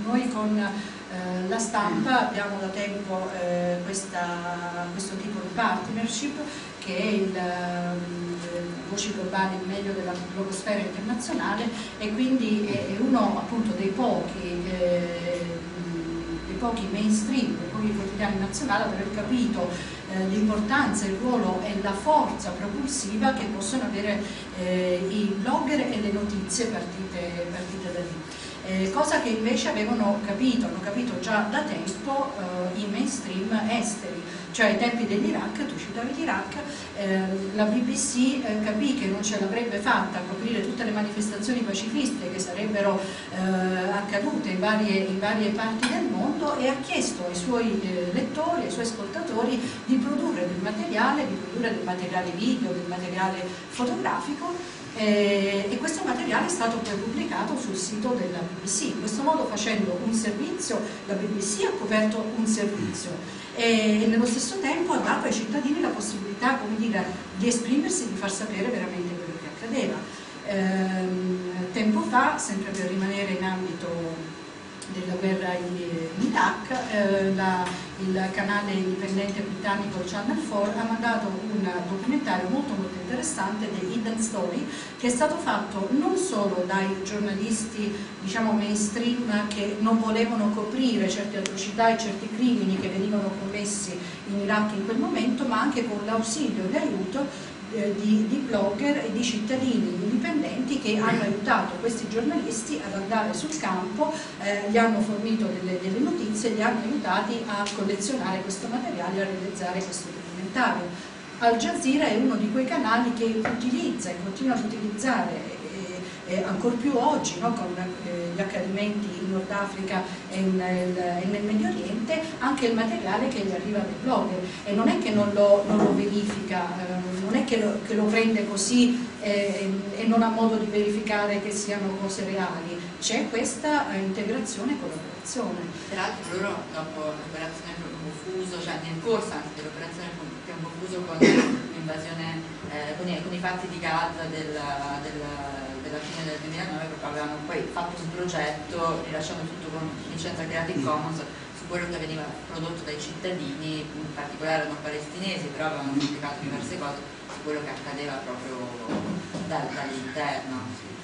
Noi con la Stampa abbiamo da tempo questo tipo di partnership, che è il Voci Globali, il meglio della blogosfera internazionale, e quindi è uno appunto dei pochi mainstream, dei pochi quotidiani nazionali ad aver capito l'importanza, il ruolo e la forza propulsiva che possono avere i blogger e le notizie partite da lì. Cosa che invece hanno capito già da tempo i mainstream esteri, cioè ai tempi dell'Iraq, tu citavi l'Iraq, la BBC capì che non ce l'avrebbe fatta a coprire tutte le manifestazioni pacifiste che sarebbero accadute in varie parti del mondo, e ha chiesto ai suoi lettori, ai suoi ascoltatori di produrre del materiale video, del materiale fotografico, e questo materiale è stato poi pubblicato sul sito della BBC. In questo modo, facendo un servizio, la BBC ha coperto un servizio e nello stesso tempo ha dato ai cittadini la possibilità, come dire, di esprimersi, di far sapere veramente quello che accadeva. Tempo fa, sempre per rimanere in ambito della guerra in Iraq, il canale indipendente britannico Channel 4 ha mandato un documentario molto interessante, The Hidden Story, che è stato fatto non solo dai giornalisti, diciamo, mainstream, che non volevano coprire certe atrocità e certi crimini che venivano commessi in Iraq in quel momento, ma anche con l'ausilio e l'aiuto di blogger e di cittadini indipendenti che hanno aiutato questi giornalisti ad andare sul campo, gli hanno fornito delle notizie, li hanno aiutati a collezionare questo materiale e a realizzare questo documentario. Al Jazeera è uno di quei canali che utilizza e continua ad utilizzare ancor più oggi, no, con gli accadimenti in Nord Africa e nel Medio Oriente, anche il materiale che gli arriva dai blogger, e non è che non lo verifica, non è che lo prende così e non ha modo di verificare che siano cose reali, c'è questa integrazione e collaborazione. Peraltro loro, dopo l'operazione Profuso, cioè nel corso anche dell'operazione Profuso, con l'invasione, con i fatti di Gaza della fine del 2009, avevano poi fatto un progetto rilasciando tutto con licenza Creative Commons su quello che veniva prodotto dai cittadini, in particolare erano palestinesi, però avevano pubblicato diverse cose su quello che accadeva proprio dall'interno.